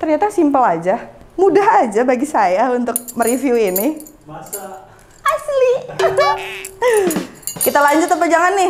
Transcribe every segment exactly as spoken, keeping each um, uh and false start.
ternyata simpel aja, mudah aja bagi saya untuk mereview ini. Masa? Asli. Kita lanjut apa jangan nih?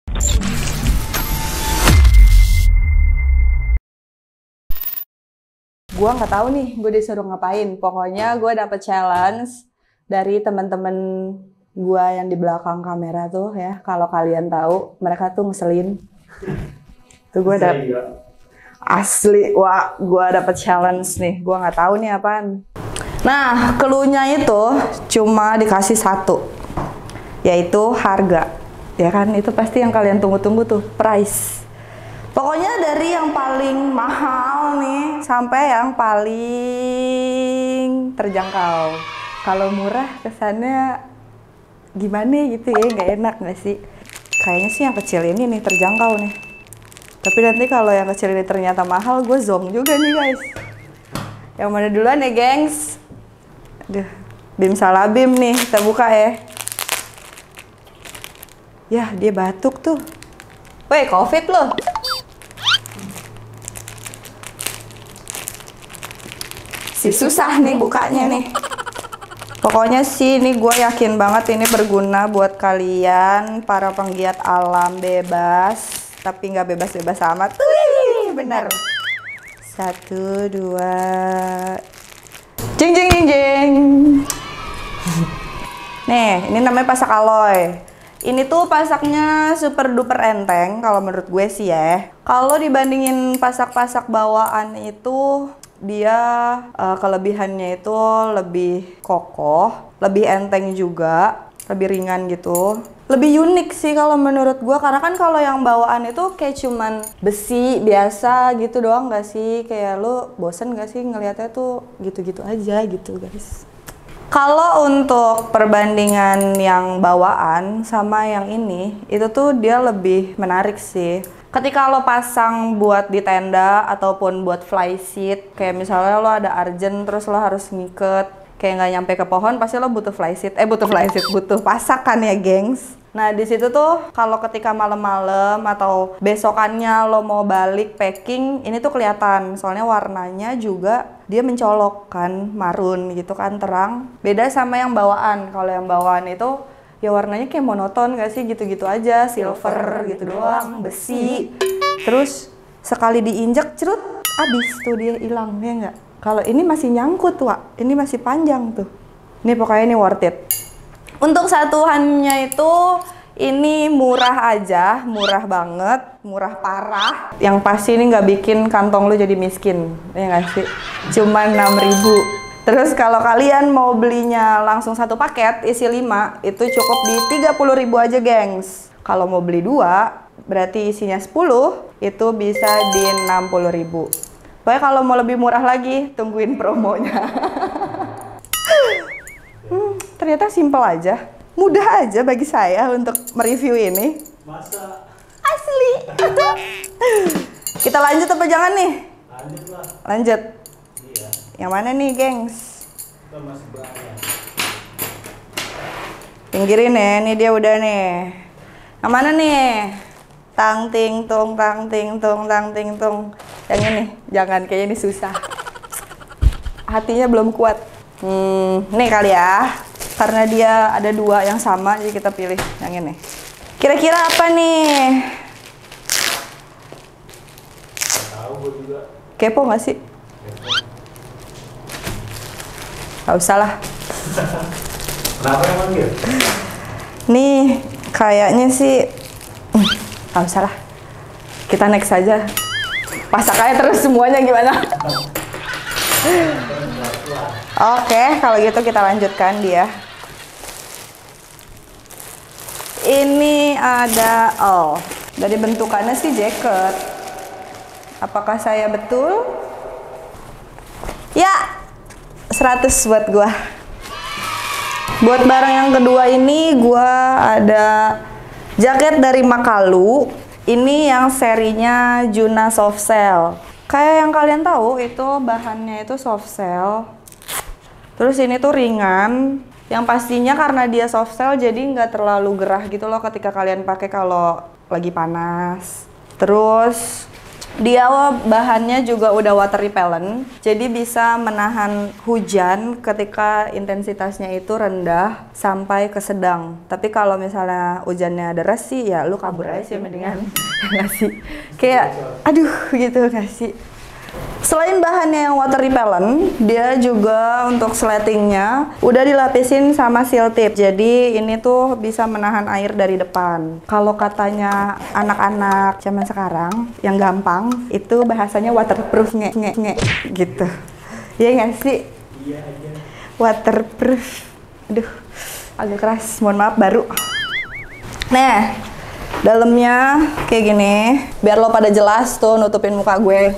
Gua nggak tahu nih, gue disuruh ngapain. Pokoknya gue dapet challenge dari teman-teman gue yang di belakang kamera tuh ya. Kalau kalian tahu, mereka tuh ngeselin. Tuh gue dapet asli, wah gue dapet challenge nih. Gue nggak tahu nih apaan. Nah, cluenya itu cuma dikasih satu, yaitu harga. Ya kan, itu pasti yang kalian tunggu-tunggu tuh, price. Pokoknya dari yang paling mahal nih sampai yang paling terjangkau. Kalau murah kesannya gimana gitu ya, nggak enak nggak sih? Kayaknya sih yang kecil ini nih terjangkau nih. Tapi nanti kalau yang kecil ini ternyata mahal, gue zonk juga nih guys. Yang mana duluan ya gengs? Aduh, Bim Salabim nih, kita buka ya. Yah, dia batuk tuh. Woi, covid loh. Si susah nih bukanya nih. Pokoknya sih ini gue yakin banget ini berguna buat kalian para penggiat alam bebas, tapi nggak bebas-bebas amat. Wih, bener. Satu, dua, jeng jeng jeng jeng. Nih, ini namanya pasak aloy. Ini tuh pasaknya super duper enteng kalau menurut gue sih ya. Kalau dibandingin pasak-pasak bawaan itu, dia uh, kelebihannya itu lebih kokoh, lebih enteng juga, lebih ringan gitu. Lebih unik sih kalau menurut gue, karena kan kalau yang bawaan itu kayak cuman besi biasa gitu doang gak sih? Kayak lu bosen gak sih ngelihatnya tuh gitu-gitu aja gitu guys. Kalau untuk perbandingan yang bawaan sama yang ini, itu tuh dia lebih menarik sih. Ketika lo pasang buat di tenda ataupun buat fly seat, kayak misalnya lo ada arjen terus lo harus ngiket, kayak nggak nyampe ke pohon, pasti lo butuh fly seat, eh butuh fly seat, butuh pasakan ya gengs. Nah di situ tuh kalau ketika malam-malam atau besokannya lo mau balik packing, ini tuh kelihatan, soalnya warnanya juga dia mencolok kan, marun gitu kan, terang. Beda sama yang bawaan. Kalau yang bawaan itu ya warnanya kayak monoton gak sih, gitu-gitu aja, silver gitu doang, besi. Terus sekali diinjak cerut, abis tuh dia hilang ya nggak? Kalau ini masih nyangkut Wak, ini masih panjang tuh. Ini pokoknya ini worth it. Untuk satuannya itu ini murah aja, murah banget, murah parah. Yang pasti ini nggak bikin kantong lu jadi miskin, ya nggak sih? Cuma enam ribu. Terus kalau kalian mau belinya langsung satu paket isi lima, itu cukup di tiga puluh ribu aja gengs. Kalau mau beli dua, berarti isinya sepuluh, itu bisa di enam puluh ribu. Pokoknya kalau mau lebih murah lagi, tungguin promonya. Hmm, ternyata simpel aja, mudah aja bagi saya untuk mereview ini. Masa? Asli. Kita lanjut apa jangan nih? Lanjut lah. Lanjut. Iya. Yang mana nih gengs? Kita masih banyak. Pinggirin ya, ini dia udah nih. Yang mana nih? Tang ting tung, tang ting tung, tang ting tung. Yang ini, jangan, kayaknya ini susah. Hatinya belum kuat. Hmm, nih kali ya. Karena dia ada dua yang sama, jadi kita pilih yang ini. Kira-kira apa nih? Gak tahu gue juga. Kepo nggak sih? Gak usah lah. Kenapa yang manggil? Nih, kayaknya sih hmm, gak usah lah. Kita next aja. Pasak aja terus semuanya gimana? Oke, kalau gitu kita lanjutkan dia. Ini ada, oh, dari bentukannya sih jaket. Apakah saya betul? Ya, seratus buat gua. Buat barang yang kedua ini gua ada jaket dari Makalu. Ini yang serinya Juna Soft Shell. Kayak yang kalian tahu itu bahannya itu soft shell. Terus ini tuh ringan. Yang pastinya karena dia soft shell jadi nggak terlalu gerah gitu loh ketika kalian pakai kalau lagi panas. Terus Dia bahannya juga udah water repellent, jadi bisa menahan hujan ketika intensitasnya itu rendah sampai ke sedang. Tapi kalau misalnya hujannya deras sih, ya lu kabur aja sih mendingan. Nggak sih? Kayak, aduh gitu nggak sih? Selain bahannya yang water repellent, dia juga untuk sletingnya udah dilapisin sama seal tip. Jadi ini tuh bisa menahan air dari depan. Kalau katanya anak-anak zaman sekarang yang gampang, itu bahasanya waterproof nge nge nge gitu. Iya nggak sih? Iya aja. Waterproof. Aduh, agak keras. Mohon maaf baru. Nah, dalamnya kayak gini. Biar lo pada jelas tuh nutupin muka gue.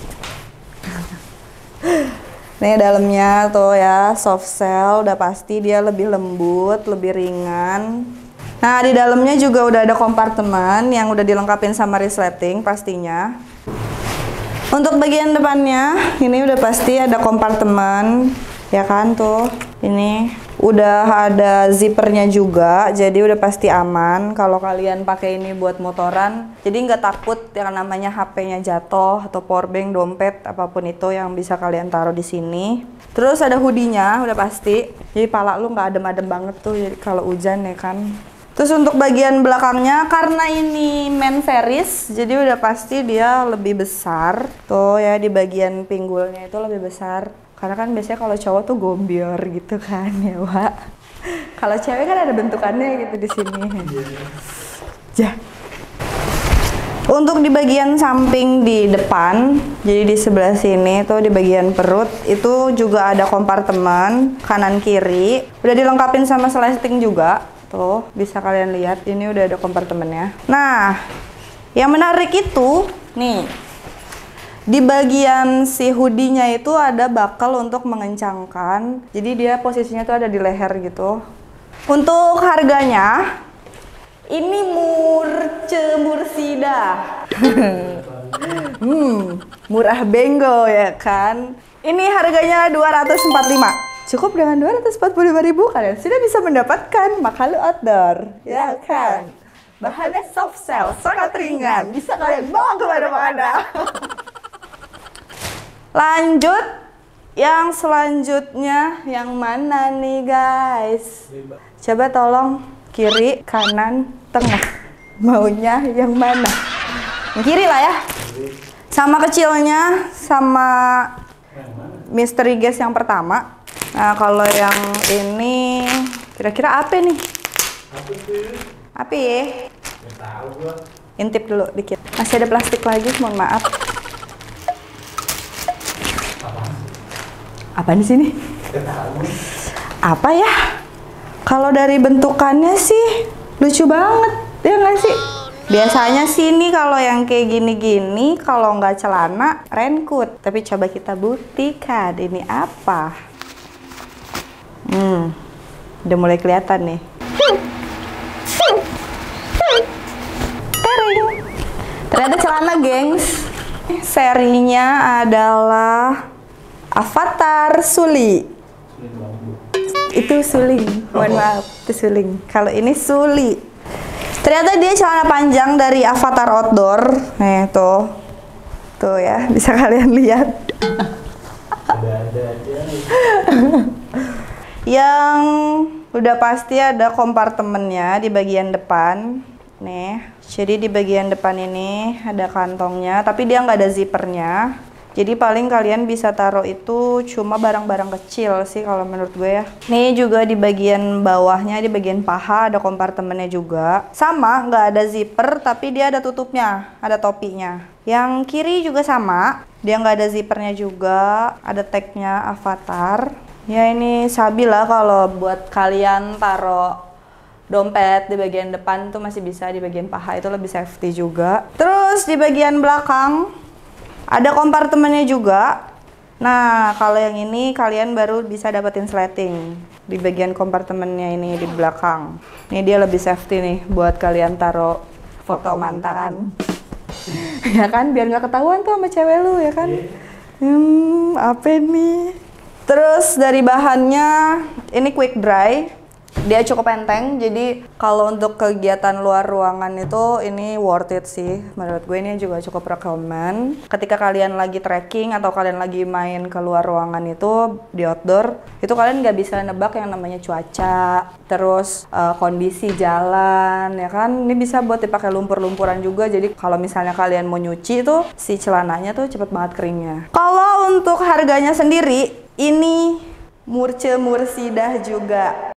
Nih dalamnya tuh ya soft shell, udah pasti dia lebih lembut, lebih ringan. Nah di dalamnya juga udah ada kompartemen yang udah dilengkapin sama resleting pastinya. Untuk bagian depannya ini udah pasti ada kompartemen, ya kan tuh. Ini udah ada zippernya juga, jadi udah pasti aman kalau kalian pakai ini buat motoran. Jadi nggak takut yang namanya H P-nya jatuh atau powerbank, dompet, apapun itu yang bisa kalian taruh di sini. Terus ada hoodie-nya udah pasti, jadi pala lu nggak adem-adem banget tuh jadi kalau hujan ya kan. Terus untuk bagian belakangnya karena ini men series, jadi udah pasti dia lebih besar. Tuh ya di bagian pinggulnya itu lebih besar. Karena kan biasanya kalau cowok tuh gombior gitu kan ya, Wak. Kalau cewek kan ada bentukannya gitu di sini. Ya. Untuk di bagian samping di depan, jadi di sebelah sini tuh di bagian perut itu juga ada kompartemen kanan kiri. Udah dilengkapin sama sleting juga. Tuh, bisa kalian lihat ini udah ada kompartemennya. Nah, yang menarik itu nih. Di bagian si hoodie-nya itu ada bakal untuk mengencangkan. Jadi dia posisinya tuh ada di leher gitu. Untuk harganya ini murce mursida. hmm, murah benggo ya kan. Ini harganya dua ratus empat puluh lima. Cukup dengan dua ratus empat puluh lima ribu kalian sudah bisa mendapatkan Makalu Outdoor, ya kan. Bahannya soft shell, sangat ringan, bisa kalian bawa kemana-mana. Lanjut, yang selanjutnya yang mana nih guys? Coba tolong kiri, kanan, tengah. Maunya yang mana? Yang kiri lah ya. Sama kecilnya, sama mystery guest yang pertama. Nah kalau yang ini, kira-kira apa nih? Apa ya? Intip dulu dikit. Masih ada plastik lagi, mohon maaf. Apa di sini? Apa ya? Kalau dari bentukannya sih lucu banget, ya nggak sih? Biasanya sih ini kalau yang kayak gini-gini, kalau nggak celana, raincoat. Tapi coba kita buktikan ini apa. Hmm, udah mulai kelihatan nih. Tering. Ternyata celana, gengs. Serinya adalah Avatar Suli. Itu suling, mohon maaf, itu suling. Kalau ini suli. Ternyata dia celana panjang dari Avatar Outdoor. Nih tuh, tuh ya, bisa kalian lihat. Ada-ada aja. Yang udah pasti ada kompartemennya di bagian depan. Nih, jadi di bagian depan ini ada kantongnya, tapi dia nggak ada zippernya. Jadi paling kalian bisa taruh itu cuma barang-barang kecil sih kalau menurut gue ya. Nih juga di bagian bawahnya, di bagian paha ada kompartemennya juga. Sama, nggak ada zipper tapi dia ada tutupnya, ada topinya. Yang kiri juga sama, dia nggak ada zippernya juga, ada tagnya Avatar. Ya ini sabi lah kalau buat kalian taruh dompet di bagian depan tuh masih bisa, di bagian paha itu lebih safety juga. Terus di bagian belakang ada kompartemennya juga. Nah, kalau yang ini kalian baru bisa dapetin sleting di bagian kompartemennya ini di belakang. Ini dia lebih safety nih buat kalian taruh foto mantan. Ya kan, biar nggak ketahuan tuh sama cewek lu ya kan. Hmm, apa nih? Terus dari bahannya ini quick dry. Dia cukup enteng, jadi kalau untuk kegiatan luar ruangan itu ini worth it sih. Menurut gue ini juga cukup recommend. Ketika kalian lagi trekking atau kalian lagi main ke luar ruangan itu di outdoor, itu kalian nggak bisa nebak yang namanya cuaca, terus uh, kondisi jalan, ya kan? Ini bisa buat dipakai lumpur-lumpuran juga. Jadi kalau misalnya kalian mau nyuci itu si celananya tuh cepet banget keringnya. Kalau untuk harganya sendiri, ini Murce Mursidah juga.